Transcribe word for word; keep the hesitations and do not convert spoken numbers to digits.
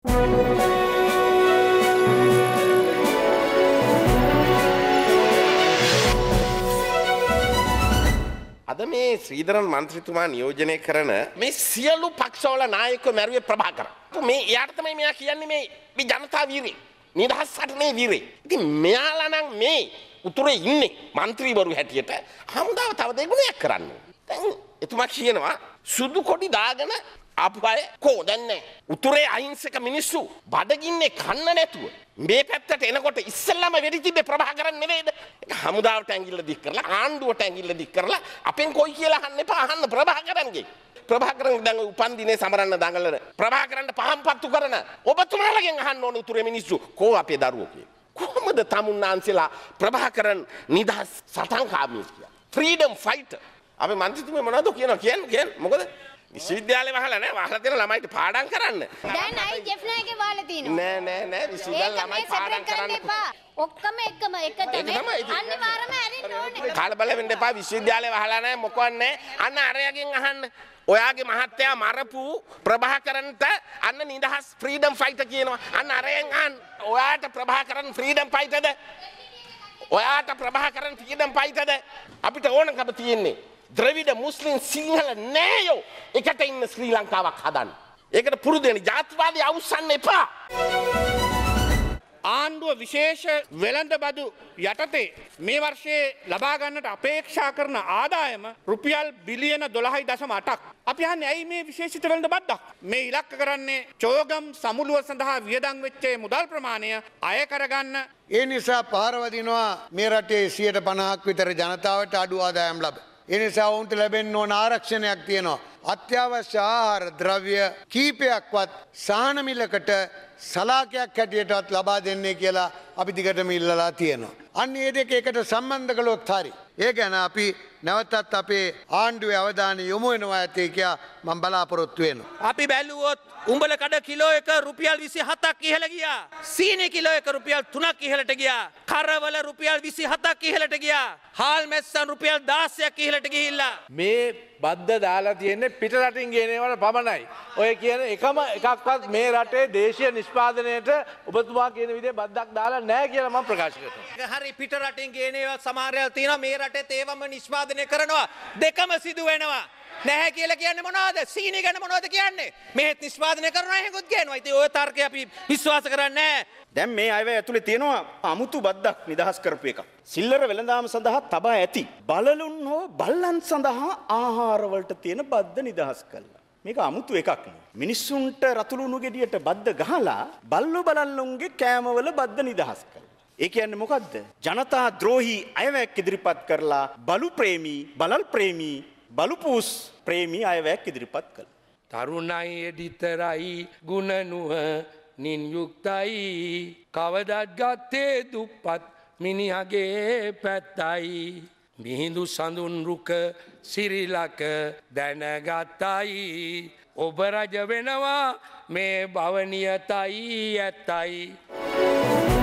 අද මේ ශ්‍රීධරන් මන්ත්‍රීතුමා නියෝජනය කරන මේ සියලු පක්ෂවල නායකයෝ මැරුවේ ප්‍රභාකරන්. මේ එයාට තමයි මෙයා කියන්නේ මේ මේ ජනතා වීරේ. නිදහස් සටනේ වීරේ. ඉතින් මෙයාලා නම් මේ උතුරේ ඉන්නේ മന്ത്രിවරු හැටියට හමුදාව තව දෙගුණයක් කරන්න. දැන් එතුමා කියනවා සුදු කොඩි දාගෙන ආපු අය කෝ දැන් නෑ. උතුරේ අහිංසක මිනිස්සු බඩගින්නේ කන්න නැතුව මේ පැත්තට එනකොට ඉස්සෙල්ලාම වෙඩි තිබ්බේ ප්‍රභාකරන් නෙවෙයිද? ඒක හමුදාවට ඇඟිල්ල දික් කරලා ආණ්ඩුවට ඇඟිල්ල දික් කරලා අපෙන් කොයි කියලා අහන්න එපා අහන්න ප්‍රභාකරන්ගේ. ප්‍රභාකරන් දැන් උපන් දිනේ සමරන්න දඟලන ප්‍රභාකරන්ට පහම් පත්තු කරන ඔබතුමාලගෙන් අහන්න ඕන උතුරේ මිනිස්සු කෝ අපේ දරුවෝ කියලා. කොහොමද තමුන්නාන්සලා ප්‍රභාකරන් නිදහස් සටන්කාමී කියලා? Freedom fighter. අපි මන්ත්‍රීතුමේ මොනවද කියනවා කියන්නේ කියන්නේ මොකද? විශ්වවිද්‍යාලේ වහලා නෑ වහලා තියෙන ළමයිට පාඩම් කරන්න. දැන් අයි ජෙෆ්නාගේ වහලා තිනවා. නෑ නෑ නෑ විශ්වවිද්‍යාල ළමයි පාඩම් කරන්න එපා. ඔක්කොම එකම එක තමයි. අනිවාර්යයෙන්ම ඇරින්න ඕනේ. කලබල වෙන්න එපා විශ්වවිද්‍යාලේ වහලා නෑ මොකවත් නෑ. අන්න අරයාගෙන් අහන්න. ඔයාගේ මහත්තයා මරපු ප්‍රභාකරන්ට අන්න නිදහස් ෆ්‍රීඩම් ෆයිටර් කියනවා. අන්න අරයෙන් අහන්න. ඔයාට ප්‍රභාකරන් ෆ්‍රීඩම් ෆයිටර්ද? ඔයාට ප්‍රභාකරන් ෆ්‍රීඩම් ෆයිටර්ද? අපිට ඕනකම තියෙන්නේ ද්‍රවිඩ මුස්ලිම් සිංහල නෑයෝ එකට ඉන්න ශ්‍රී ලංකාවක් හදන්න. ඒකට පුරුදු වෙන ජාතිවාදී අවුස්සන්න එපා. ආණ්ඩුව විශේෂ වෙළඳ බදු යටතේ මේ වර්ෂයේ ලබා ගන්නට අපේක්ෂා කරන ආදායම රුපියල් බිලියන දොළහයි දශම අටක්. අපි අහන්නේ ඇයි මේ විශේෂිත වෙළඳ බද්දක්? මේ ඉලක්ක කරන්නේ චෝගම් සමුළුව සඳහා වියදම් වෙච්ච මුදල් ප්‍රමාණය අය කරගන්න. ඒ නිසා පාරවදිනවා මේ රටේ සියයට පනහක් විතර ජනතාවට අඩු ආදායම් ලබ. ඒ නිසා ඔවුන්ට ලැබෙන්න ඕන ආරක්ෂණයක් තියෙනවා. අත්‍යවශ්‍ය ආහාර ද්‍රව්‍ය කීපයක්වත් සහන මිලකට සලාකයක් හැටියටවත් ලබා දෙන්නේ කියලා අපි දිගටම ඉල්ලලා තියෙනවා. අන්න ඒ දෙක එකට සම්බන්ධ කළොත් හරි. ඒ ගැන අපි නැවතත් අපේ ආණ්ඩුවේ අවධානය යොමු වෙනවා ඇතේ කියලා මම බලාපොරොත්තු වෙනවා. අපි බැලුවොත් උඹල කඩ කිලෝ එක රුපියල් විසි හතක් ඉහළ ගියා. සීනි කිලෝ එක රුපියල් තුනක් ඉහළට ගියා. කරවල රුපියල් විසි හතක් ඉහළට ගියා. හාල් මැස්සන් රුපියල් දාසයක් ඉහළට ගිහිල්ලා. මේ බද්ද දාලා තියෙන්නේ පිට රටින් ගෙනේවට පමණයි. ඔය කියන එකම එකක්වත් මේ රටේ දේශීය නිෂ්පාදනයට ඔබතුමා කියන විදිහේ බද්දක් දාලා නැහැ කියලා මම ප්‍රකාශ කරනවා. හරි පිට රටින් ගේනේවා සමහරවල් තියෙනවා මේ රටේ තේවම නිෂ්පාදනය කරනවා. දෙකම සිදු වෙනවා. නැහැ කියලා කියන්නේ මොනවද? සීනි ගැන මොනවද කියන්නේ? මෙහෙත් නිෂ්පාදනය කරනවා එහෙකුත් කියනවා. ඉතින් ওই තර්කය අපි විශ්වාස කරන්නේ නැහැ. දැන් මේ අයවැය ඇතුලේ තියෙනවා අමුතු බද්දක් නිදහස් කරපු එකක්. සිල්ලර වෙළඳාම සඳහා තබා ඇති බලලුන් හෝ බල්ලන් සඳහා ආහාර වලට තියෙන බද්ද නිදහස් කළා. මේක අමුතු එකක් නේ. මිනිස්සුන්ට රතුළුණු ගෙඩියට බද්ද ගහලා බල්ලෝ බලල්ලුන්ගේ කෑමවල බද්ද නිදහස් කළා. ඒ කියන්නේ මොකද්ද? ජනතා ද්‍රෝහී අයවැයක් ඉදිරිපත් කරලා බලු ප්‍රේමී, බලල් ප්‍රේමී, බලුපූස් ප්‍රේමී අයවැයක් ඉදිරිපත් කළා. තරුණයි එඩිතරයි ගුණනුව නින් යුක්තයි කවදත් ගත්තේ දුප්පත් මිනිහගේ පැත්තයි මිහිඳු සඳුන් රුක සිරිලක දැනගත්තයි ඔබ රජ වෙනවා මේ භවනියතයි ඇත්තයි